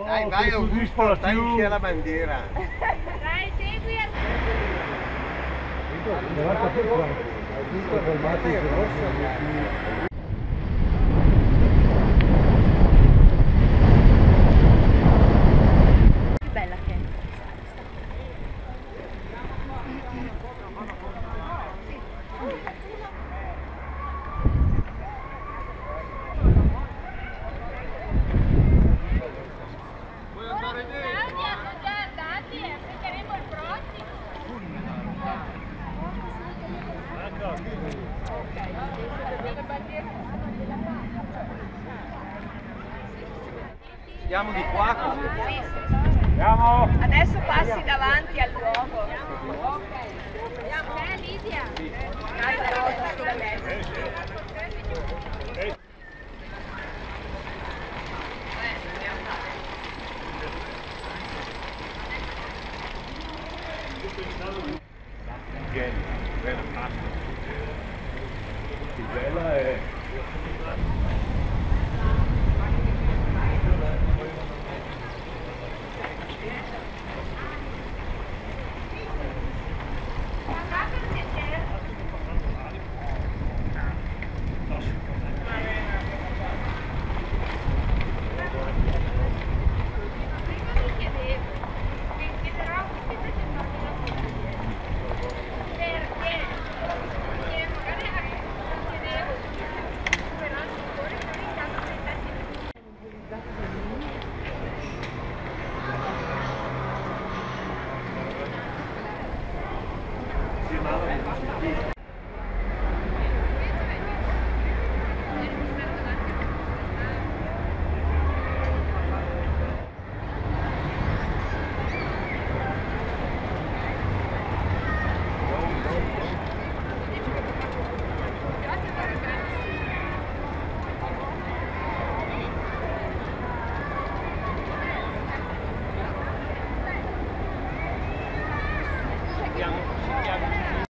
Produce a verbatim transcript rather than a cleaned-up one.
Dai, vai Augusto, stai alla bandiera. Dai, segui a... Che bella che è. Andiamo di qua così. Andiamo! Adesso passi davanti al luogo. Ok. Andiamo. Eh, Lidia. Dai, la rosa sulla destra.